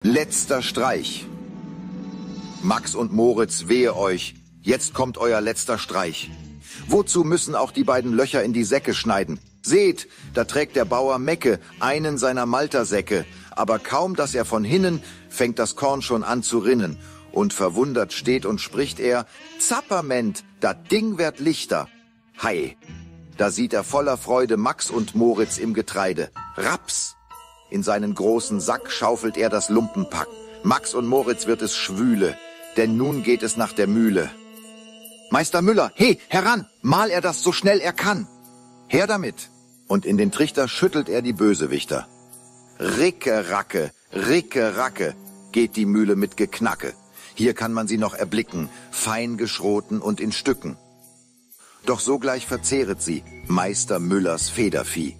Letzter Streich. Max und Moritz, wehe euch, jetzt kommt euer letzter Streich. Wozu müssen auch die beiden Löcher in die Säcke schneiden? Seht, da trägt der Bauer Mecke, einen seiner Maltersäcke. Aber kaum, dass er von hinnen, fängt das Korn schon an zu rinnen. Und verwundert steht und spricht er, Zapperment, dat Ding wird lichter. Hei, da sieht er voller Freude Max und Moritz im Getreide. Raps! In seinen großen Sack schaufelt er das Lumpenpack. Max und Moritz wird es schwüle, denn nun geht es nach der Mühle. Meister Müller, he, heran, mal er das so schnell er kann. Her damit! Und in den Trichter schüttelt er die Bösewichter. Ricke, racke, geht die Mühle mit Geknacke. Hier kann man sie noch erblicken, fein geschroten und in Stücken. Doch sogleich verzehret sie Meister Müllers Federvieh.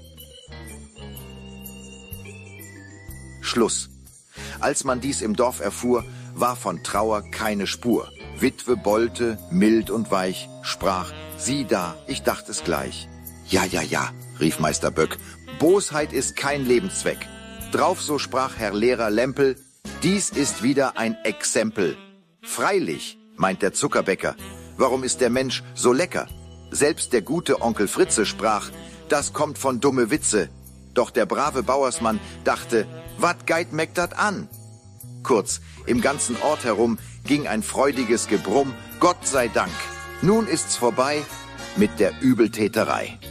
Schluss. Als man dies im Dorf erfuhr, war von Trauer keine Spur. Witwe Bolte, mild und weich, sprach, sieh da, ich dacht es gleich. Ja, rief Meister Böck, Bosheit ist kein Lebenszweck. Drauf so sprach Herr Lehrer Lempel, dies ist wieder ein Exempel. Freilich, meint der Zuckerbäcker, warum ist der Mensch so lecker? Selbst der gute Onkel Fritze sprach, das kommt von dumme Witze. Doch der brave Bauersmann dachte, wat geit meckt dat an? Kurz, im ganzen Ort herum ging ein freudiges Gebrumm, Gott sei Dank. Nun ist's vorbei mit der Übeltäterei.